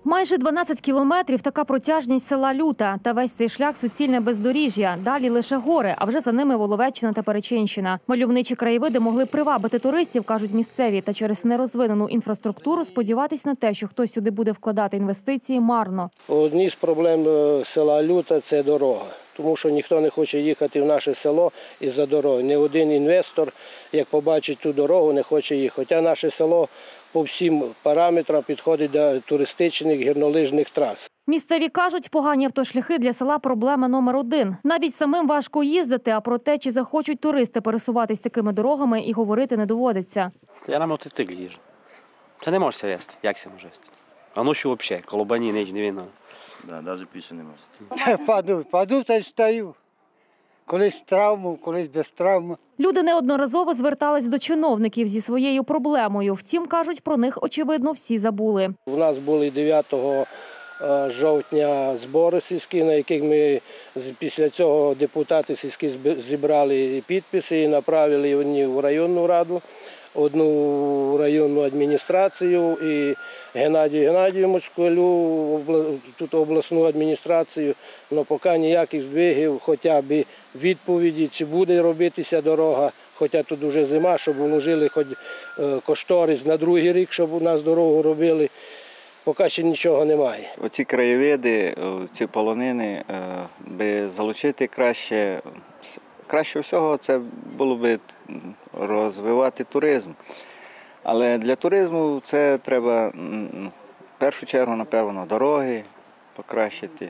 Майже 12 кілометрів – така протяжність села Люта. Та весь цей шлях – суцільне бездоріжжя. Далі лише гори, а вже за ними Воловеччина та Перечинщина. Мальовничі краєвиди могли привабити туристів, кажуть місцеві. Та через нерозвинену інфраструктуру сподіватись на те, що хтось сюди буде вкладати інвестиції, марно. Одні з проблем села Люта – це дорога. Тому що ніхто не хоче їхати в наше село із-за дороги. Ні один інвестор, як побачить ту дорогу, не хоче їхати. Хоча наше село по всім параметрам підходить до туристичних гірнолижних трас. Місцеві кажуть, погані автошляхи для села – проблема номер один. Навіть самим важко їздити, а про те, чи захочуть туристи пересуватись такими дорогами, і говорити не доводиться. Я на мотоциклі їжджу. Це не можеш вести. Як це може вести? А ну що взагалі? Колобані не видно. Да, навіть більше не можна. Паду та й встаю. Колись травму, колись без травми. Люди неодноразово звертались до чиновників зі своєю проблемою. Втім, кажуть, про них, очевидно, всі забули. У нас були 9 жовтня збори сільські, на яких ми після цього депутати сільські зібрали підписи і направили одні в районну раду, одну в районну адміністрацію і Геннадію Геннадійовичу Москалю, тут обласну адміністрацію, але поки ніяких здвигів, хоча б відповіді, чи буде робитися дорога, хоча тут вже зима, щоб вложили хоч кошторис на другий рік, щоб у нас дорогу робили, поки ще нічого немає. Оці краєвиди, ці полонини, би залучити краще всього це було б розвивати туризм. Але для туризму це треба в першу чергу, напевно, дороги покращити,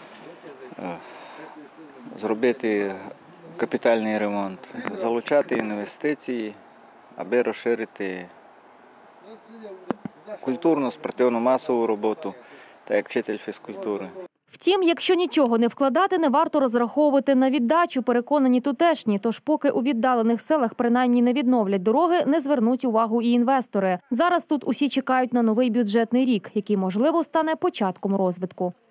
зробити капітальний ремонт, залучати інвестиції, аби розширити культурну, спортивну, масову роботу, так як вчитель фізкультури. Втім, якщо нічого не вкладати, не варто розраховувати на віддачу, переконані тутешні. Тож поки у віддалених селах принаймні не відновлять дороги, не звернуть увагу і інвестори. Зараз тут усі чекають на новий бюджетний рік, який, можливо, стане початком розвитку.